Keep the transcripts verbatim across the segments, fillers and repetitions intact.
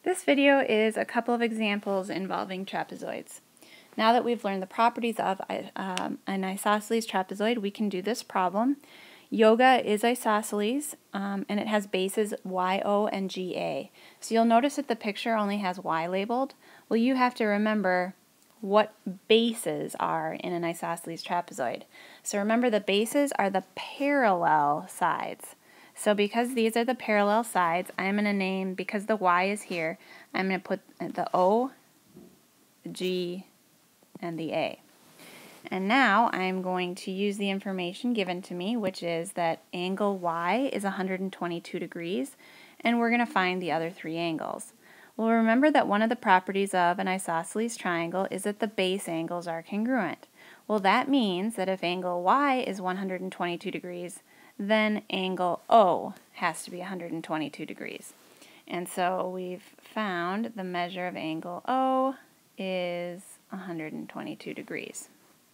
This video is a couple of examples involving trapezoids. Now that we've learned the properties of um, an isosceles trapezoid, we can do this problem. Yoga is isosceles, um, and it has bases Y O and G A. So you'll notice that the picture only has Y labeled. Well, you have to remember what bases are in an isosceles trapezoid. So remember, the bases are the parallel sides. So because these are the parallel sides, I'm going to name, because the Y is here, I'm going to put the O, G, and the A. And now I'm going to use the information given to me, which is that angle Y is one hundred twenty-two degrees, and we're going to find the other three angles. Well, remember that one of the properties of an isosceles triangle is that the base angles are congruent. Well, that means that if angle Y is one hundred twenty-two degrees, then angle O has to be one hundred twenty-two degrees. And so we've found the measure of angle O is one hundred twenty-two degrees.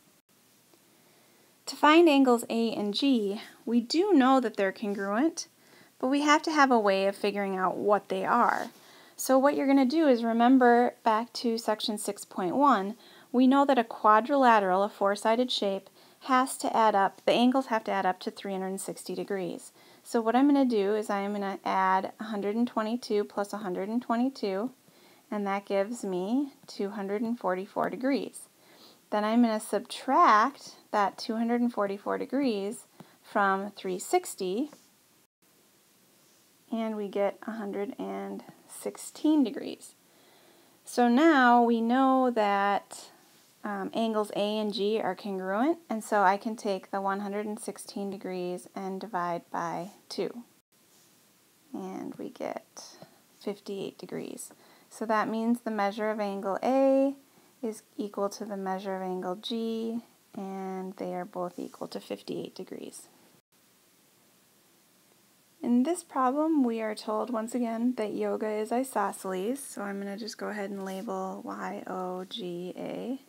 To find angles A and G, we do know that they're congruent, but we have to have a way of figuring out what they are. So what you're going to do is remember back to section six point one, we know that a quadrilateral, a four-sided shape, has to add up, the angles have to add up to three hundred sixty degrees. So what I'm going to do is I'm going to add one hundred twenty-two plus one hundred twenty-two, and that gives me two hundred forty-four degrees. Then I'm going to subtract that two hundred forty-four degrees from three hundred sixty, and we get one hundred sixteen degrees. So now we know that um, angles A and G are congruent, and so I can take the one hundred sixteen degrees and divide by two. And we get fifty-eight degrees. So that means the measure of angle A is equal to the measure of angle G, and they are both equal to fifty-eight degrees. In this problem, we are told once again that yoga is isosceles, so I'm going to just go ahead and label Y O G A.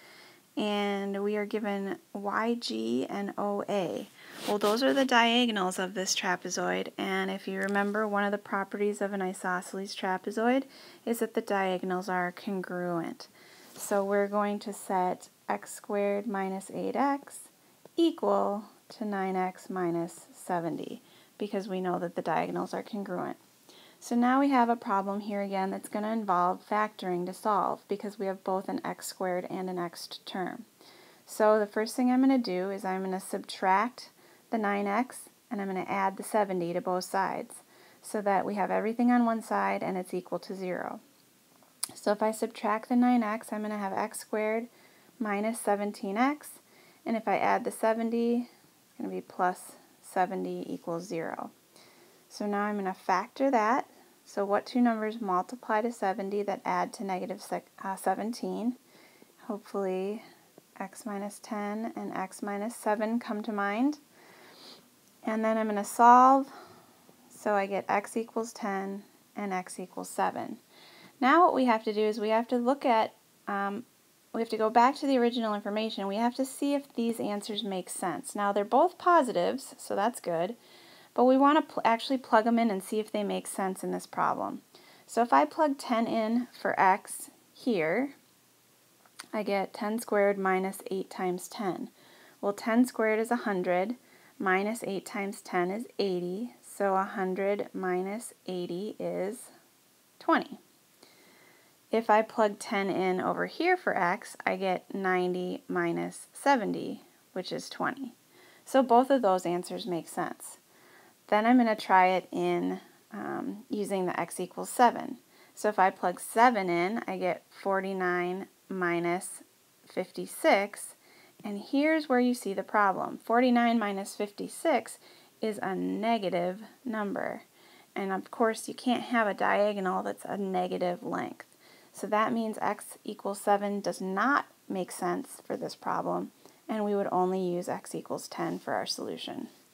And we are given Y G and O A. Well, those are the diagonals of this trapezoid, and if you remember, one of the properties of an isosceles trapezoid is that the diagonals are congruent. So we're going to set x squared minus eight x equal to nine x minus seventy, because we know that the diagonals are congruent. So now we have a problem here again that's going to involve factoring to solve, because we have both an x squared and an x term. So the first thing I'm going to do is I'm going to subtract the nine x and I'm going to add the seventy to both sides, so that we have everything on one side and it's equal to zero. So if I subtract the nine x, I'm going to have x squared minus seventeen x, and if I add the seventy, it's going to be plus seventy equals zero. So now I'm going to factor that. So what two numbers multiply to seventy that add to negative seventeen? Hopefully x minus ten and x minus seven come to mind. And then I'm going to solve, so I get x equals ten and x equals seven. Now what we have to do is we have to look at, um, we have to go back to the original information. We have to see if these answers make sense. Now they're both positives, so that's good, but we want to pl actually plug them in and see if they make sense in this problem. So if I plug ten in for x here, I get ten squared minus eight times ten. Well, ten squared is one hundred, minus eight times ten is eighty, so one hundred minus eighty is twenty. If I plug ten in over here for x, I get ninety minus seventy, which is twenty. So both of those answers make sense. Then I'm going to try it in um, using the x equals seven. So if I plug seven in, I get forty-nine minus fifty-six, and here's where you see the problem. forty-nine minus fifty-six is a negative number, and of course you can't have a diagonal that's a negative length. So that means x equals seven does not make sense for this problem, and we would only use x equals ten for our solution.